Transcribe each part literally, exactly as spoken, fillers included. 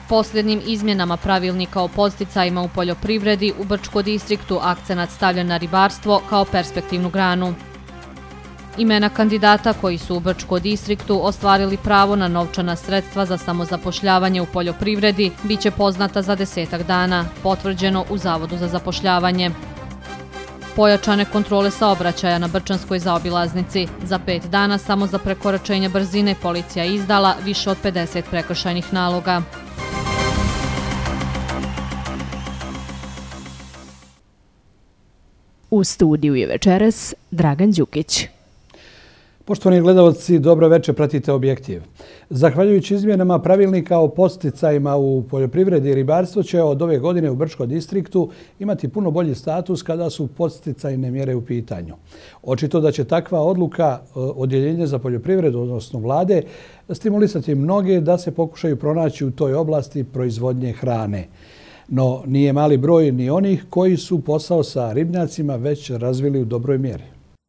Posljednjim izmjenama pravilnika o podsticajima u poljoprivredi u Brčko distriktu akcenat stavljen na ribarstvo kao perspektivnu granu. Imena kandidata koji su u Brčko distriktu ostvarili pravo na novčana sredstva za samozapošljavanje u poljoprivredi biće poznata za desetak dana, potvrđeno u Zavodu za zapošljavanje. Pojačane kontrole saobraćaja na Brčanskoj zaobilaznici. Za pet dana samo za prekoračenje brzine policija je izdala više od pedeset prekršajnih naloga. U studiju je večeras Dragan Đukić. Poštovani gledalci, dobro večer, pratite Objektiv. Zahvaljujući izmjenama pravilnika o podsticajima u poljoprivredi i ribarstvu će od ove godine u Brčko distriktu imati puno bolji status kada su podsticajne mjere u pitanju. Očito da će takva odluka Odjeljenja za poljoprivredu, odnosno vlade, stimulisati mnoge da se pokušaju pronaći u toj oblasti proizvodnje hrane. No nije mali broj ni onih koji su posao sa ribnjacima već razvili u dobroj mjeri.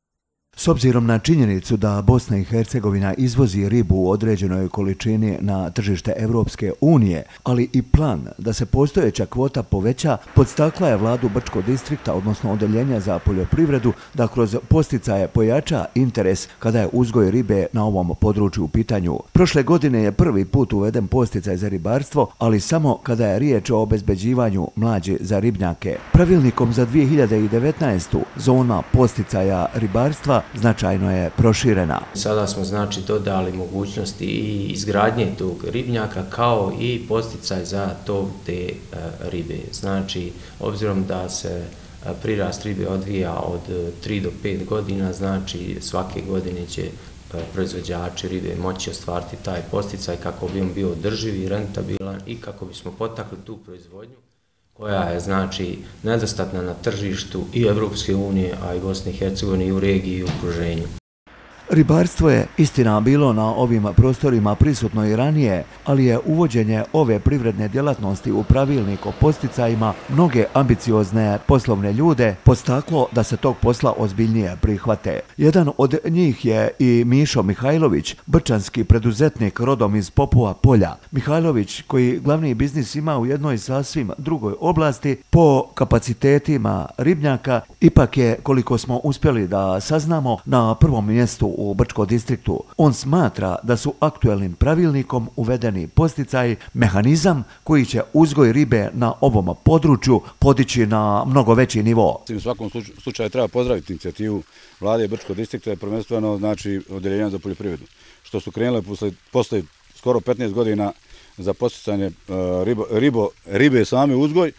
S obzirom na činjenicu da Bosna i Hercegovina izvozi ribu u određenoj količini na tržište Evropske unije, ali i plan da se postojeća kvota poveća, podstakla je vladu Brčkog distrikta, odnosno Odjeljenja za poljoprivredu, da kroz podsticaje pojača interes kada je uzgoj ribe na ovom području u pitanju. Prošle godine je prvi put uveden podsticaj za ribarstvo, ali samo kada je riječ o obezbeđivanju mlađi za ribnjake. Pravilnikom za dvije hiljade devetnaestu. zona podsticaja ribarstva značajno je proširena. Sada smo znači dodali mogućnosti i izgradnje tog ribnjaka kao i podsticaj za tov te ribe. Znači, obzirom da se prirast ribe odvija od tri do pet godina, znači svake godine će proizvođači ribe moći ostvariti taj podsticaj kako bi on bio održiv i rentabilan i kako bismo potakli tu proizvodnju koja je znači nedostatna na tržištu i Evropske unije, a i Bosne i Hercegovine i u regiji i u okruženju. Ribarstvo je, istina, bilo na ovim prostorima prisutno i ranije, ali je uvođenje ove privredne djelatnosti u pravilnik o podsticajima mnoge ambiciozne poslovne ljude podstaklo da se tog posla ozbiljnije prihvate. Jedan od njih je i Mišo Mihajlović, brčanski preduzetnik rodom iz Popova Polja. Mihajlović, koji glavni biznis ima u jednoj sasvim drugoj oblasti, po kapacitetima ribnjaka, ipak je, koliko smo uspjeli da saznamo, na prvom mjestu u Brčko distriktu. On smatra da su aktuelnim pravilnikom uvedeni podsticaji mehanizam koji će uzgoj ribe na ovom području podići na mnogo veći nivo. U svakom slučaju treba pozdraviti inicijativu vlade Brčko distrikta, prvenstveno znači Odjeljenja za poljoprivredu, što su krenule posle, posle skoro petnaest godina za podsticanje ribo, ribo, ribe same uzgoj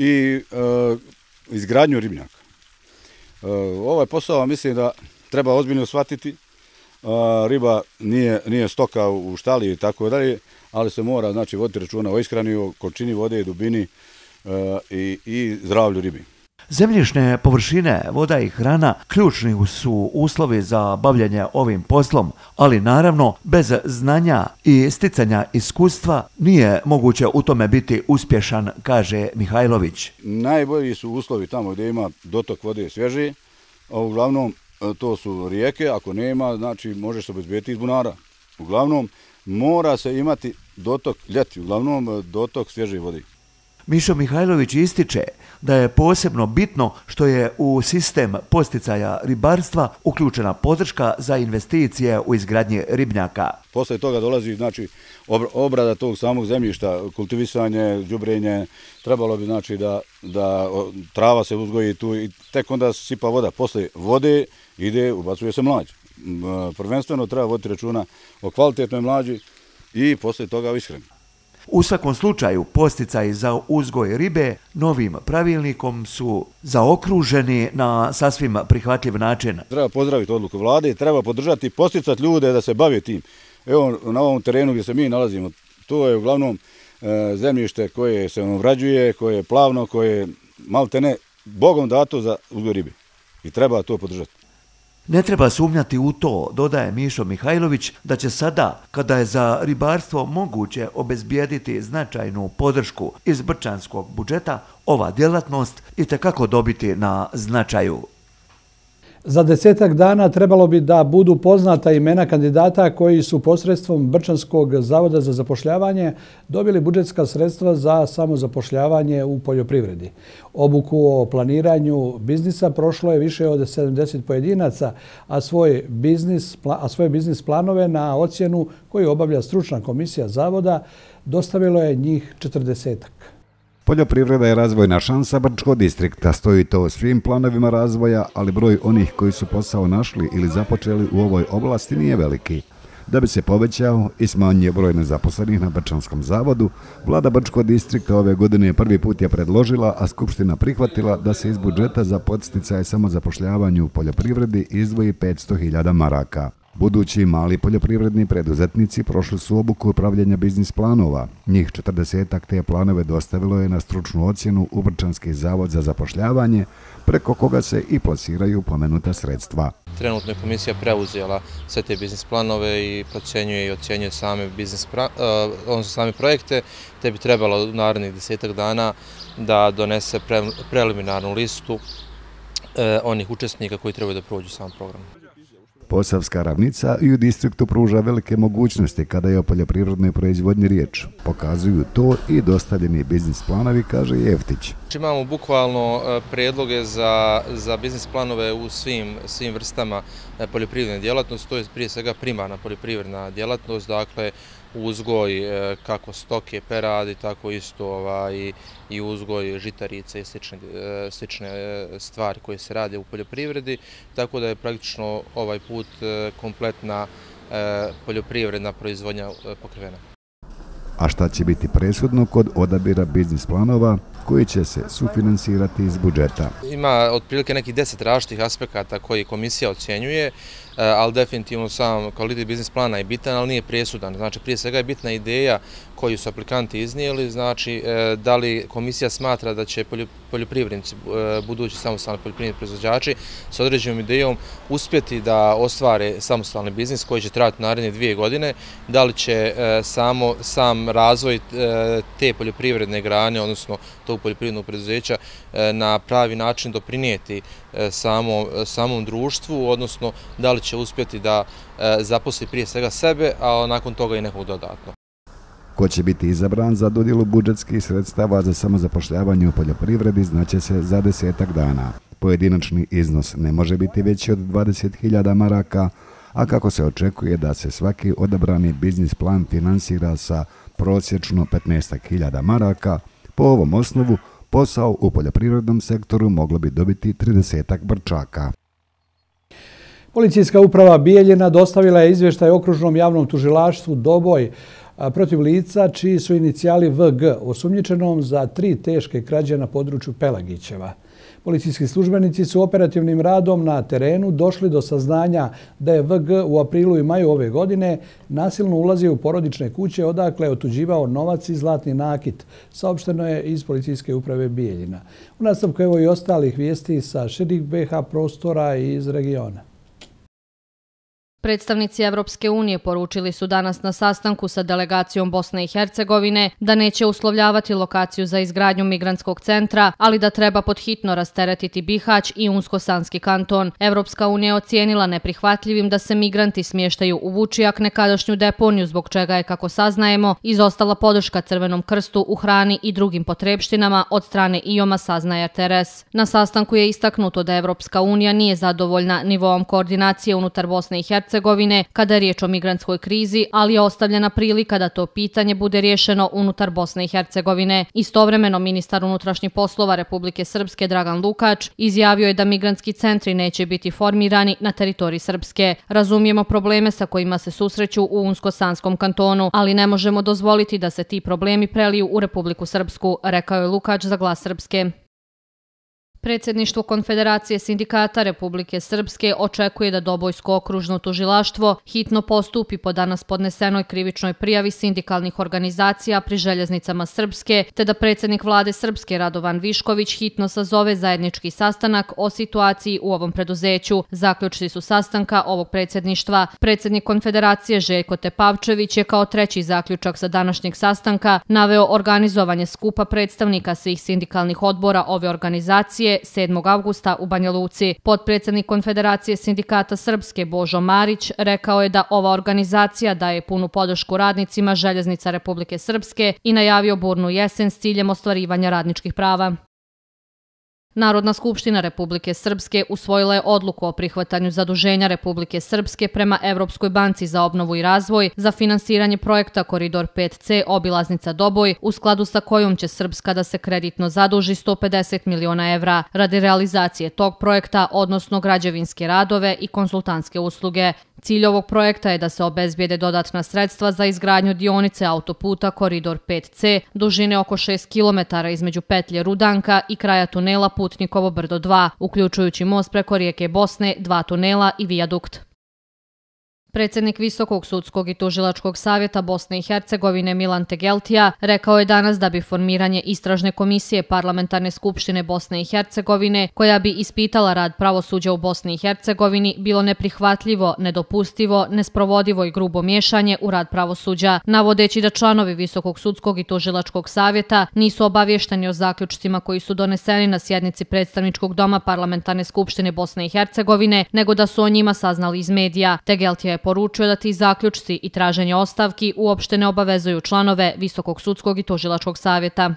i uh, izgradnju ribnjaka. Uh, ovaj posao mislim da treba ozbiljno shvatiti. Riba nije, nije stoka u štali i tako dalje, ali se mora znači voditi računa o ishrani, o količini vode i dubini i, i zdravlju ribi. Zemljišne površine, voda i hrana ključni su uslovi za bavljanje ovim poslom, ali naravno bez znanja i sticanja iskustva nije moguće u tome biti uspješan, kaže Mihajlović. Najbolji su uslovi tamo gdje ima dotok vode svježe, a uglavnom to su rijeke, ako nema, znači možeš se obezbijeti iz bunara. Uglavnom, mora se imati dotok ljeti, uglavnom dotok svježe vode. Mišo Mihajlović ističe da je posebno bitno što je u sistem podsticaja ribarstva uključena podrška za investicije u izgradnji ribnjaka. Posle toga dolazi znači obrada tog samog zemljišta, kultivisanje, đubrenje, trebalo bi znači da, da trava se uzgoji tu i tek onda sipa voda. Posle vode ide, ubacuje se mlađ. Prvenstveno treba voditi računa o kvalitetnoj mlađi i posle toga o ishrani. U svakom slučaju, podsticaji za uzgoj ribe novim pravilnikom su zaokruženi na sasvim prihvatljiv način. Treba pozdraviti odluku vlade i treba podržati i posticati ljude da se bave tim. Evo, na ovom terenu gdje se mi nalazimo, to je uglavnom e, zemljište koje se obrađuje, koje je plavno, koje je maltene Bogom dato za uzgoj ribe. I treba to podržati. Ne treba sumnjati u to, dodaje Mišo Mihajlović, da će sada, kada je za ribarstvo moguće obezbijediti značajnu podršku iz brčanskog budžeta, ova djelatnost itekako dobiti na značaju. Za desetak dana trebalo bi da budu poznata imena kandidata koji su posredstvom Brčanskog zavoda za zapošljavanje dobili budžetska sredstva za samozapošljavanje u poljoprivredi. Obuku o planiranju biznisa prošlo je više od sedamdeset pojedinaca, a svoj biznis, a svoje biznis planove na ocjenu koju obavlja stručna komisija zavoda dostavilo je njih četrdesetak. Poljoprivreda je razvojna šansa Brčkog distrikta, stoji to u svim planovima razvoja, ali broj onih koji su posao našli ili započeli u ovoj oblasti nije veliki. Da bi se povećao i smanjio broj nezaposlenih na Brčanskom zavodu, vlada Brčkog distrikta ove godine prvi put je predložila, a Skupština prihvatila da se iz budžeta za podsticaje samozapošljavanju u poljoprivredi izdvoji petsto hiljada maraka. Budući mali poljoprivredni preduzetnici prošli su obuku upravljanja biznis planova. Njih četrdesetak te planove dostavilo je na stručnu ocjenu u Brčanski zavod za zapošljavanje, preko koga se i plasiraju pomenuta sredstva. Trenutno je komisija preuzela sve te biznis planove i procenjuje i ocjenjuje same, biznis, uh, same projekte, te bi trebalo u narednih desetak dana da donese pre, preliminarnu listu uh, onih učesnika koji trebaju da prođu sam program. Posavska ravnica i u distriktu pruža velike mogućnosti kada je o poljoprivrednoj proizvodnji riječ. Pokazuju to i dostavljeni biznis planovi, kaže Jeftić. Imamo bukvalno predloge za, za biznis planove u svim, svim vrstama poljoprivredne djelatnosti. To je prije svega primarna poljoprivredna djelatnost, dakle uzgoj kako stoke, peradi, tako isto ovaj, i uzgoj žitarice i slične, slične stvari koje se rade u poljoprivredi, tako da je praktično ovaj put kompletna poljoprivredna proizvodnja pokrivena. A šta će biti presudno kod odabira biznis planova koji će se sufinansirati iz budžeta? Ima otprilike nekih deset različitih aspekata koji komisija ocjenjuje, ali definitivno sam kvalitet biznis plana je bitan, ali nije presudan. Znači, prije svega je bitna ideja koju su aplikanti iznijeli, znači da li komisija smatra da će poljoprivrednici, budući samostalni poljoprivredni proizvođači, s određenom idejom uspjeti da ostvare samostalni biznis koji će trajati naredne dvije godine, da li će samo, sam razvoj te poljoprivredne grane, odnosno tog poljoprivrednog preduzeća, na pravi način doprinijeti samom, samom društvu, odnosno da li će uspjeti da zaposli prije svega sebe, a nakon toga i nekog dodatno. Ko će biti izabran za dodjelu budžetskih sredstava za samozapošljavanje u poljoprivredi znaće se za desetak dana. Pojedinačni iznos ne može biti veći od dvadeset hiljada maraka, a kako se očekuje da se svaki odabrani biznis plan finansira sa prosječno petnaest hiljada maraka, po ovom osnovu posao u poljoprivrednom sektoru moglo bi dobiti tridesetak Brčaka. Policijska uprava Bijeljina dostavila je izvještaj okružnom javnom tužilaštvu Doboj protiv lica čiji su inicijali V G osumnjičenom za tri teške krađe na području Pelagićeva. Policijski službenici su operativnim radom na terenu došli do saznanja da je V G u aprilu i maju ove godine nasilno ulazio u porodične kuće odakle je otuđivao novac i zlatni nakit, saopšteno je iz Policijske uprave Bijeljina. U nastavku evo i ostalih vijesti sa širih B H prostora i iz regiona. Predstavnici Evropske unije poručili su danas na sastanku sa delegacijom Bosne i Hercegovine da neće uslovljavati lokaciju za izgradnju migrantskog centra, ali da treba podhitno rasteretiti Bihać i Unsko-Sanski kanton. Evropska unija je ocijenila neprihvatljivim da se migranti smještaju u Vučijak, nekadašnju deponiju, zbog čega je, kako saznajemo, izostala podrška Crvenom krstu u hrani i drugim potrebštinama od strane I O M-a, saznaje R T R S. Na sastanku je istaknuto da Evropska unija nije zadovoljna nivoom koordinacije unutar Bosne i Hercegovine kada je riječ o migrantskoj krizi, ali je ostavljena prilika da to pitanje bude riješeno unutar Bosne i Hercegovine. Istovremeno, ministar unutrašnjih poslova Republike Srpske Dragan Lukač izjavio je da migrantski centri neće biti formirani na teritoriji Srpske. Razumijemo probleme sa kojima se susreću u Unsko-Sanskom kantonu, ali ne možemo dozvoliti da se ti problemi preliju u Republiku Srpsku, rekao je Lukač za Glas Srpske. Predsjedništvo Konfederacije sindikata Republike Srpske očekuje da Dobojsko okružno tužilaštvo hitno postupi po danas podnesenoj krivičnoj prijavi sindikalnih organizacija pri željeznicama Srpske, te da predsjednik vlade Srpske Radovan Višković hitno sazove zajednički sastanak o situaciji u ovom preduzeću. Zaključci su sastanka ovog predsjedništva. Predsjednik Konfederacije Željko Tepavčević je kao treći zaključak sa današnjeg sastanka naveo organizovanje skupa predstavnika svih sindikalnih odbora ove organizacije policije sedmog avgusta u Banja Luci. Potpredsjednik Konfederacije sindikata Srpske Božo Marić rekao je da ova organizacija daje punu podršku radnicima Željeznica Republike Srpske i najavio burnu jesen s ciljem ostvarivanja radničkih prava. Narodna skupština Republike Srpske usvojila je odluku o prihvatanju zaduženja Republike Srpske prema Evropskoj banci za obnovu i razvoj za finansiranje projekta Koridor pet C obilaznica Doboj, u skladu sa kojom će Srpska da se kreditno zaduži sto pedeset miliona evra radi realizacije tog projekta, odnosno građevinske radove i konsultantske usluge. Cilj ovog projekta je da se obezbijede dodatna sredstva za izgradnju dionice autoputa Koridor pet C, dužine oko šest kilometara između petlje Rudanka i kraja tunela Putnikovo brdo dva, uključujući most preko rijeke Bosne, dva tunela i vijadukt. Predsjednik Visokog sudskog i tužilačkog savjeta Bosne i Hercegovine Milan Tegeltija rekao je danas da bi formiranje istražne komisije Parlamentarne skupštine Bosne i Hercegovine, koja bi ispitala rad pravosuđa u Bosni i Hercegovini, bilo neprihvatljivo, nedopustivo, nesprovodivo i grubo miješanje u rad pravosuđa, navodeći da članovi Visokog sudskog i tužilačkog savjeta nisu obavješteni o zaključcima koji su doneseni na sjednici Predstavničkog doma Parlamentarne skupštine Bosne i Hercegovine, nego da su o njima saznali iz medija. Tegeltija je poručio da ti zaključci i traženje ostavki uopšte ne obavezuju članove Visokog sudskog i tužilačkog savjeta.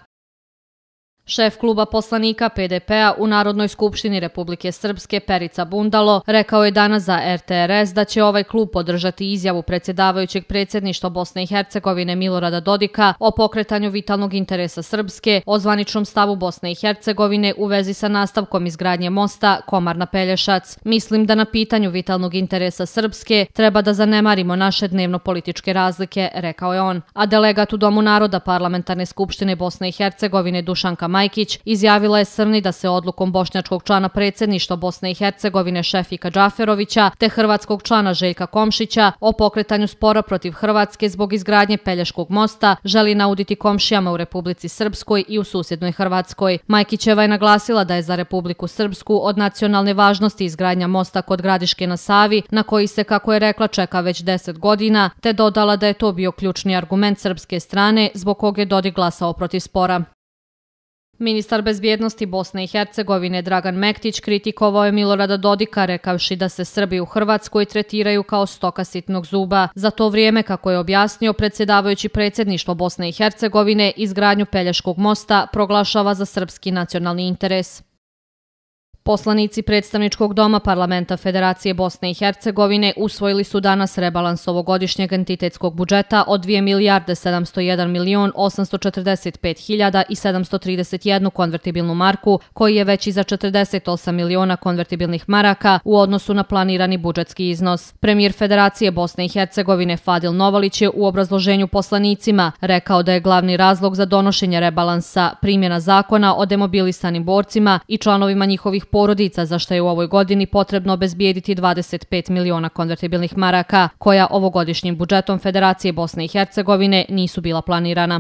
Šef kluba poslanika P D P-a u Narodnoj skupštini Republike Srpske Perica Bundalo rekao je danas za R T R S da će ovaj klub podržati izjavu predsjedavajućeg predsjedništva Bosne i Hercegovine Milorada Dodika o pokretanju vitalnog interesa Srpske, o zvaničnom stavu Bosne i Hercegovine u vezi sa nastavkom izgradnje mosta Komarna-Pelješac. Mislim da na pitanju vitalnog interesa Srpske treba da zanemarimo naše dnevno političke razlike, rekao je on. A delegat u Domu naroda Parlamentarne skupštine Bosne i Hercegovine Dušanka Majkić izjavila je Srni da se odlukom bošnjačkog člana predsjedništva Bosne i Hercegovine Šefika Džaferovića te hrvatskog člana Željka Komšića o pokretanju spora protiv Hrvatske zbog izgradnje Pelješkog mosta želi nauditi komšijama u Republici Srpskoj i u susjednoj Hrvatskoj. Majkićeva je naglasila da je za Republiku Srpsku od nacionalne važnosti izgradnja mosta kod Gradiške na Savi, na koji se, kako je rekla, čeka već deset godina, te dodala da je to bio ključni argument srpske strane zbog kog je Dodik glasao protiv spora. Ministar bezbjednosti Bosne i Hercegovine Dragan Mektić kritikovao je Milorada Dodika rekavši da se Srbi u Hrvatskoj tretiraju kao stoka sitnog zuba. Za to vrijeme, kako je objasnio, predsjedavajući predsjedništvo Bosne i Hercegovine izgradnju Pelješkog mosta proglašava za srpski nacionalni interes. Poslanici Predstavničkog doma Parlamenta Federacije Bosne i Hercegovine usvojili su danas rebalans ovogodišnjeg entitetskog budžeta od dvije milijarde sedamsto jedan milion osamsto četrdeset pet hiljada i sedamsto trideset jednu konvertibilnu marku, koji je veći za četrdeset osam miliona konvertibilnih maraka u odnosu na planirani budžetski iznos. Premijer Federacije Bosne i Hercegovine Fadil Novalić je u obrazloženju poslanicima rekao da je glavni razlog za donošenje rebalansa primjena zakona o demobilisanim borcima i članovima njihovih porodica, za što je u ovoj godini potrebno obezbijediti dvadeset pet miliona konvertibilnih maraka, koja ovogodišnjim budžetom Federacije Bosne i Hercegovine nisu bila planirana.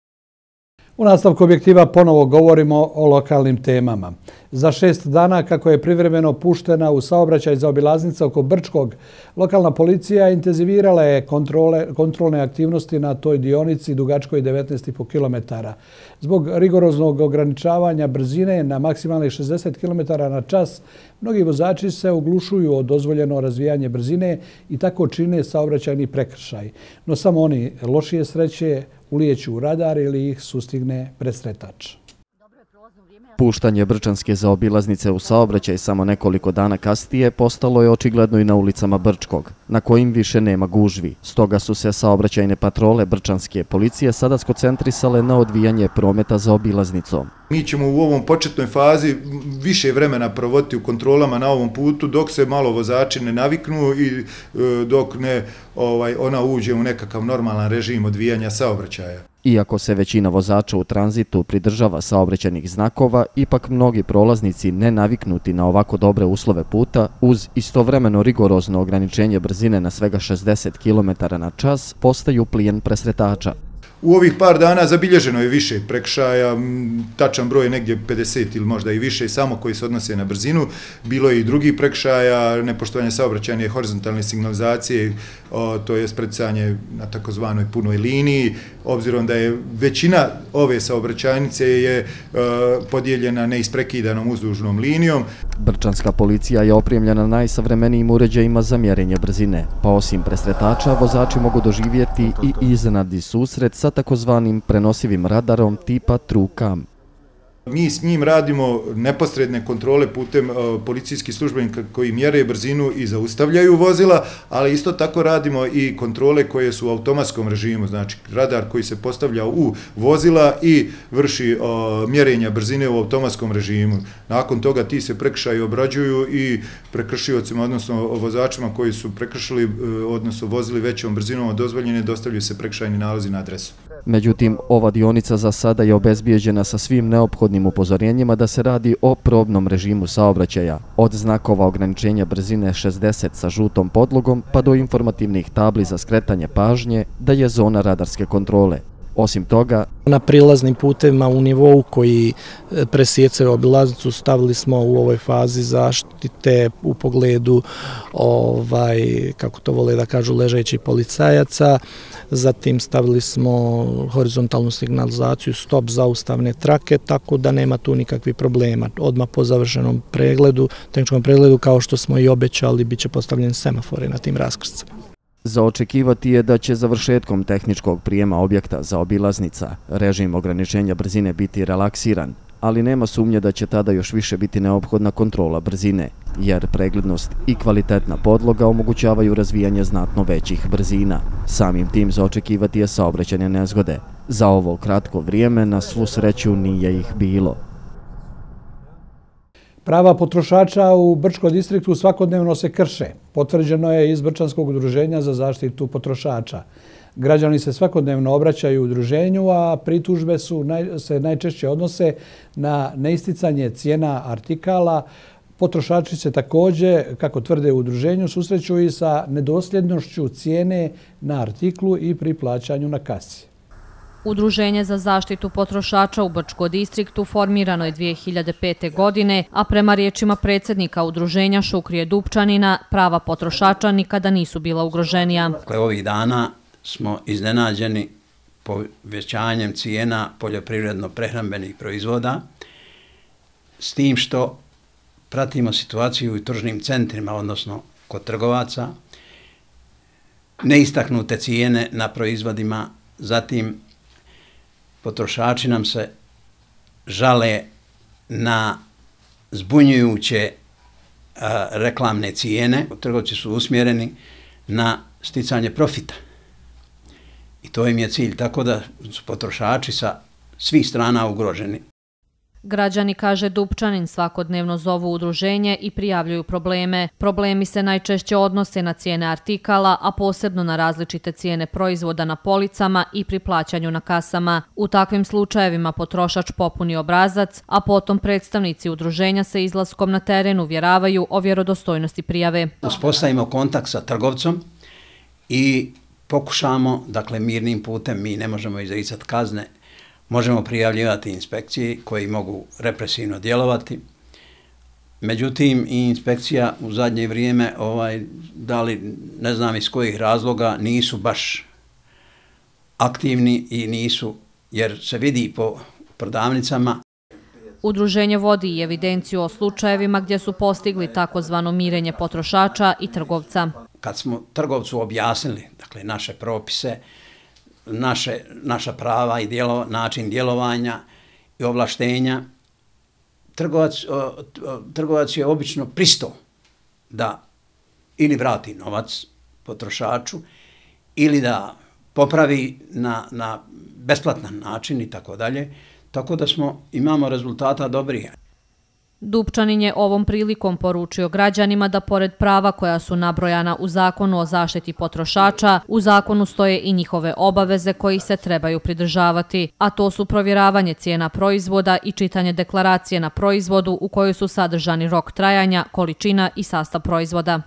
U nastavku objektiva ponovo govorimo o lokalnim temama. Za šest dana, kako je privremeno puštena u saobraćaj zaobilaznica oko Brčkog, lokalna policija intenzivirala je kontrole, kontrolne aktivnosti na toj dionici dugačkoj devetnaest i po kilometara. Zbog rigoroznog ograničavanja brzine na maksimalnih šezdeset kilometara na čas, mnogi vozači se oglušuju o dozvoljeno razvijanje brzine i tako čine saobraćajni prekršaj. No samo oni lošije sreće ulijeću u radar ili ih sustigne presretač. Puštanje Brčanske zaobilaznice u saobraćaj samo nekoliko dana kasnije postalo je očigledno i na ulicama Brčkog, na kojim više nema gužvi. Stoga su se saobraćajne patrole Brčanske policije sada skoncentrisale na odvijanje prometa zaobilaznicom. Mi ćemo u ovom početnoj fazi više vremena provoditi u kontrolama na ovom putu dok se malo vozači ne naviknu i dok ne ovaj, ona uđe u nekakav normalan režim odvijanja saobraćaja. Iako se većina vozača u tranzitu pridržava saobraćajnih znakova, ipak mnogi prolaznici ne naviknuti na ovako dobre uslove puta, uz istovremeno rigorozno ograničenje brzine na svega šezdeset kilometara na čas, postaju plijen presretača. U ovih par dana zabilježeno je više prekršaja, tačan broj je negdje pedeset ili možda i više, samo koji se odnose na brzinu. Bilo je i drugih prekršaja, nepoštovanje saobraćajne horizontalne signalizacije, to je sprecanje na takozvanoj punoj liniji, obzirom da je većina ove saobraćajnice je podijeljena neisprekidanom uzdužnom linijom. Brčanska policija je opremljena najsavremenijim uređajima za mjerenje brzine, pa osim presretača, vozači mogu doživjeti i iznenadni susret sa takozvanim prenosivim radarom tipa TrueCam. Mi s njim radimo neposredne kontrole putem policijskih službenika koji mjere brzinu i zaustavljaju vozila, ali isto tako radimo i kontrole koje su u automatskom režimu, znači radar koji se postavlja u vozila i vrši mjerenja brzine u automatskom režimu. Nakon toga ti se prekršaji obrađuju i prekršiocima, odnosno vozačima koji su prekršili, odnosno vozili većom brzinom od dozvoljene, dostavljaju se prekršajni nalozi na adresu. Međutim, ova dionica za sada je obezbijeđena sa svim neophodnim upozorenjima da se radi o probnom režimu saobraćaja, od znakova ograničenja brzine šezdeset sa žutom podlogom pa do informativnih tabli za skretanje pažnje da je zona radarske kontrole. Osim toga, na prilaznim putevima u nivou koji presjecaju obilaznicu stavili smo u ovoj fazi zaštite u pogledu, ovaj, kako to vole da kažu, ležećih policajaca. Zatim stavili smo horizontalnu signalizaciju stop zaustavne trake, tako da nema tu nikakvih problema. Odmah po završenom pregledu, tehničkom pregledu, kao što smo i obećali, bit će postavljeni semafori na tim raskrscama. Za očekivati je da će završetkom tehničkog prijema objekta za obilaznica režim ograničenja brzine biti relaksiran, ali nema sumnje da će tada još više biti neophodna kontrola brzine, jer preglednost i kvalitetna podloga omogućavaju razvijanje znatno većih brzina. Samim tim za očekivati je saobraćajne nezgode. Za ovo kratko vrijeme na svu sreću nije ih bilo. Prava potrošača u Brčkom distriktu svakodnevno se krše. Potvrđeno je iz Brčanskog udruženja za zaštitu potrošača. Građani se svakodnevno obraćaju udruženju, a pritužbe su, se najčešće odnose na neisticanje cijena artikala. Potrošači se također, kako tvrde u udruženju, susreću i sa nedosljednošću cijene na artiklu i pri plaćanju na kasi. Udruženje za zaštitu potrošača u Brčkom distriktu formirano je dvije hiljade pete. godine, a prema riječima predsjednika udruženja Šukrije Dupčanina, prava potrošača nikada nisu bila ugroženija. Dakle, ovih dana smo iznenađeni povećanjem cijena poljoprivredno-prehrambenih proizvoda, s tim što pratimo situaciju u tržnim centrima, odnosno kod trgovaca, neistaknute cijene na proizvodima, zatim potrošači nam se žale na zbunjujuće a, reklamne cijene. Trgovci su usmjereni na sticanje profita. I to im je cilj, tako da su potrošači sa svih strana ugroženi. Građani, kaže Dupčanin, svakodnevno zovu udruženje i prijavljuju probleme. Problemi se najčešće odnose na cijene artikala, a posebno na različite cijene proizvoda na policama i pri plaćanju na kasama. U takvim slučajevima potrošač popuni obrazac, a potom predstavnici udruženja se izlaskom na teren uvjeravaju o vjerodostojnosti prijave. Uspostavimo kontakt sa trgovcom i pokušamo, dakle mirnim putem, mi ne možemo izricati kazne, možemo prijavljivati inspekcije koji mogu represivno djelovati. Međutim, i inspekcija u zadnje vrijeme, ovaj, da li ne znam iz kojih razloga, nisu baš aktivni i nisu, jer se vidi po prodavnicama. Udruženje vodi i evidenciju o slučajevima gdje su postigli takozvano mirenje potrošača i trgovca. Kad smo trgovcu objasnili, dakle, naše propise, Naše, naša prava i djelo, način djelovanja i ovlaštenja, trgovac, o, trgovac je obično pristao da ili vrati novac potrošaču ili da popravi na, na besplatan način i tako dalje, tako da smo, imamo rezultata dobrih. Dupčanin je ovom prilikom poručio građanima da pored prava koja su nabrojana u Zakonu o zaštiti potrošača, u zakonu stoje i njihove obaveze kojih se trebaju pridržavati, a to su provjeravanje cijena proizvoda i čitanje deklaracije na proizvodu u kojoj su sadržani rok trajanja, količina i sastav proizvoda.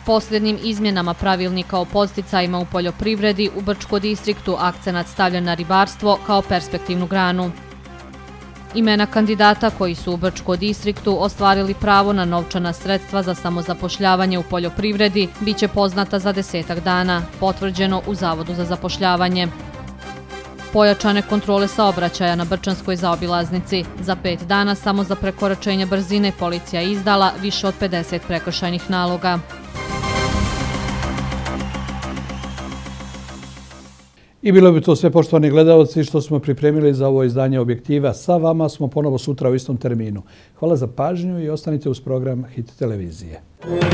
Posljednjim izmjenama pravilnika o podsticajima u poljoprivredi u Brčkom distriktu akcenat stavljen na ribarstvo kao perspektivnu granu. Imena kandidata koji su u Brčkom distriktu ostvarili pravo na novčana sredstva za samozapošljavanje u poljoprivredi biće poznata za desetak dana, potvrđeno u Zavodu za zapošljavanje. Pojačane kontrole saobraćaja na Brčanskoj zaobilaznici. Za pet dana samo za prekoračenje brzine policija je izdala više od pedeset prekršajnih naloga. I bilo bi to sve, poštovani gledalci, što smo pripremili za ovo izdanje Objektiva. Sa vama smo ponovo sutra u istom terminu. Hvala za pažnju i ostanite uz program Hit televizije.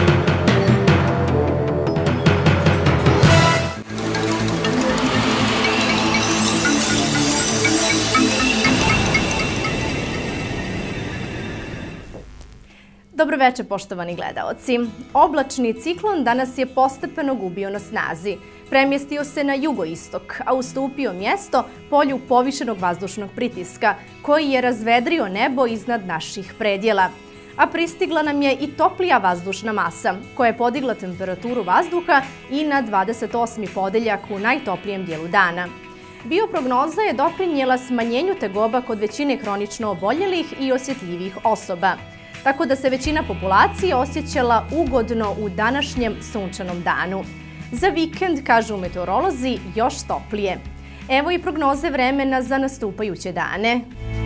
Dobro večer, poštovani gledaoci. Oblačni ciklon danas je postepeno gubio na snazi. Premjestio se na jugoistok, a ustupio mjesto polju povišenog vazdušnog pritiska, koji je razvedrio nebo iznad naših predjela. A pristigla nam je i toplija vazdušna masa, koja je podigla temperaturu vazduha i na dvadeset osmi podeljak u najtoplijem dijelu dana. Bioprognoza je doprinijela smanjenju tegoba kod većine hronično oboljelih i osjetljivih osoba, tako da se većina populacije osjećala ugodno u današnjem sunčanom danu. Za vikend, kažu meteorolozi, još toplije. Evo i prognoze vremena za nastupajuće dane.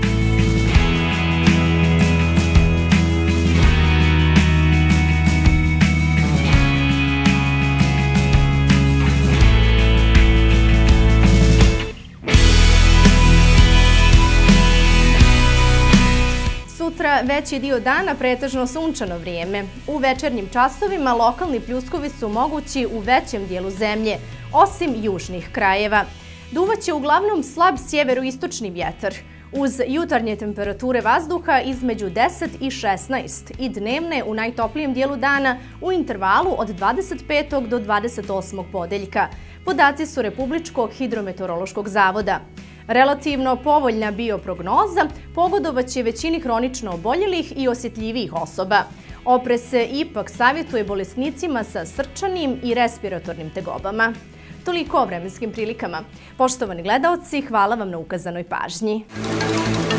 Sutra veći dio dana pretežno sunčano vrijeme. U večernjim časovima lokalni pljuskovi su mogući u većem dijelu zemlje, osim južnih krajeva. Duvaće uglavnom slab sjeveroistočni vjetar, uz jutarnje temperature vazduha između deset i šesnaest i dnevne u najtoplijem dijelu dana u intervalu od dvadeset petog do dvadeset osmog podeljka. Podaci su Republičkog hidrometeorološkog zavoda. Relativno povoljna bioprognoza pogodovaće većini hronično oboljelih i osjetljivih osoba. Oprez se ipak savjetuje bolesnicima sa srčanim i respiratornim tegobama. Toliko o vremenskim prilikama. Poštovani gledaoci, hvala vam na ukazanoj pažnji.